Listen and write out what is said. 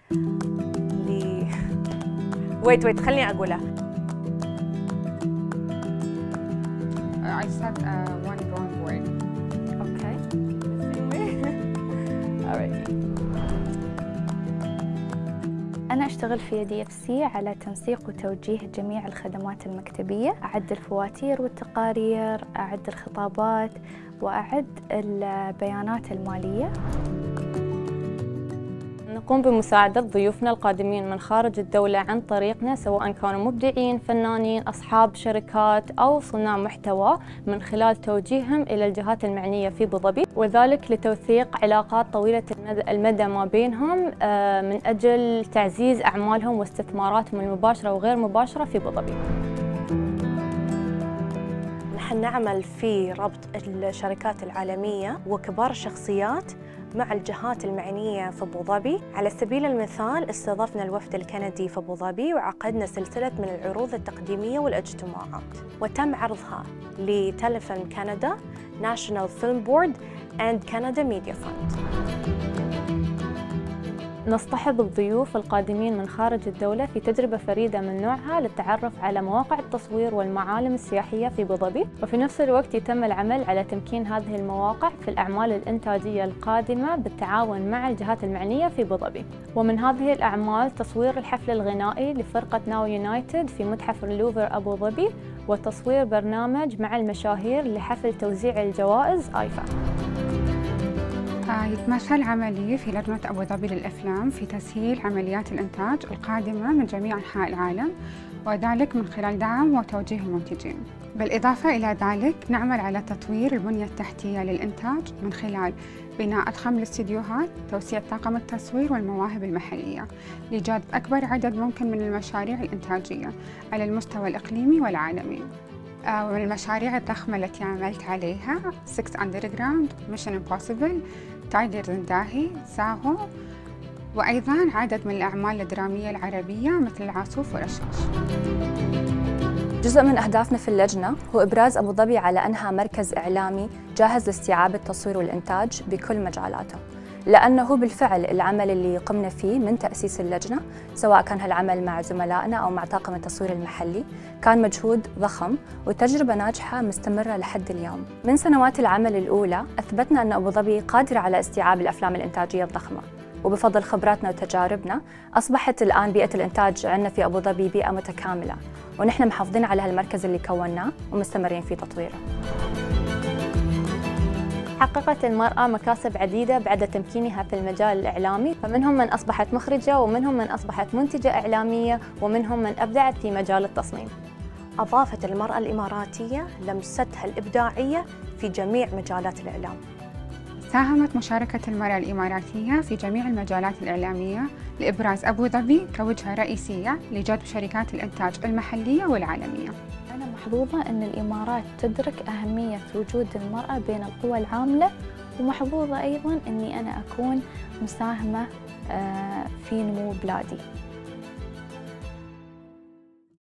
ويت خليني أقولها. I said one wrong word. Okay. Alright. أنا أشتغل في ADFC على تنسيق وتوجيه جميع الخدمات المكتبية، أعد الفواتير والتقارير، أعد الخطابات، وأعد البيانات المالية. نقوم بمساعدة ضيوفنا القادمين من خارج الدولة عن طريقنا، سواء كانوا مبدعين، فنانين، أصحاب شركات أو صناع محتوى، من خلال توجيههم إلى الجهات المعنية في أبو ظبي، وذلك لتوثيق علاقات طويلة المدى ما بينهم من أجل تعزيز أعمالهم واستثماراتهم المباشرة وغير مباشرة في أبو ظبي. نحن نعمل في ربط الشركات العالمية وكبار الشخصيات مع الجهات المعنية في أبو ظبي. على سبيل المثال استضفنا الوفد الكندي في أبو ظبي وعقدنا سلسلة من العروض التقديمية والاجتماعات، وتم عرضها لتلفزيون كندا، National Film Board and Canada Media Fund. نصطحب الضيوف القادمين من خارج الدولة في تجربة فريدة من نوعها للتعرف على مواقع التصوير والمعالم السياحية في أبو ظبي، وفي نفس الوقت يتم العمل على تمكين هذه المواقع في الأعمال الإنتاجية القادمة بالتعاون مع الجهات المعنية في أبو ظبي. ومن هذه الأعمال تصوير الحفل الغنائي لفرقة ناو يونايتد في متحف اللوفر أبو ظبي، وتصوير برنامج مع المشاهير لحفل توزيع الجوائز آيفا. يتمثل عملي في لجنة أبو ظبي للأفلام في تسهيل عمليات الإنتاج القادمة من جميع أنحاء العالم، وذلك من خلال دعم وتوجيه المنتجين. بالإضافة إلى ذلك نعمل على تطوير البنية التحتية للإنتاج من خلال بناء أضخم الاستديوهات، توسيع طاقم التصوير والمواهب المحلية لجذب أكبر عدد ممكن من المشاريع الإنتاجية على المستوى الإقليمي والعالمي. ومن المشاريع الضخمة التي عملت عليها 6 Underground، Mission Impossible، تايجر زنداهي، ساهو، وأيضاً عدد من الأعمال الدرامية العربية مثل العاصوف ورشاش. جزء من أهدافنا في اللجنة هو إبراز أبو ظبي على أنها مركز إعلامي جاهز لاستيعاب التصوير والإنتاج بكل مجالاته، لأنه بالفعل العمل اللي قمنا فيه من تأسيس اللجنة، سواء كان هالعمل مع زملائنا أو مع طاقم التصوير المحلي، كان مجهود ضخم وتجربة ناجحة مستمرة لحد اليوم. من سنوات العمل الأولى أثبتنا أن أبو ظبي قادرة على استيعاب الأفلام الإنتاجية الضخمة، وبفضل خبراتنا وتجاربنا أصبحت الآن بيئة الإنتاج عندنا في أبو ظبي بيئة متكاملة، ونحن محافظين على هالمركز اللي كوناه ومستمرين في تطويره. حققت المرأة مكاسب عديدة بعد تمكينها في المجال الإعلامي، فمنهم من أصبحت مخرجة، ومنهم من أصبحت منتجة إعلامية، ومنهم من أبدعت في مجال التصميم. أضافت المرأة الإماراتية لمستها الإبداعية في جميع مجالات الإعلام. ساهمت مشاركة المرأة الإماراتية في جميع المجالات الإعلامية لإبراز أبو ظبي كوجهة رئيسية لجذب شركات الإنتاج المحلية والعالمية. أنا محظوظة أن الإمارات تدرك أهمية وجود المرأة بين القوى العاملة، ومحظوظة أيضاً أني أنا أكون مساهمة في نمو بلادي.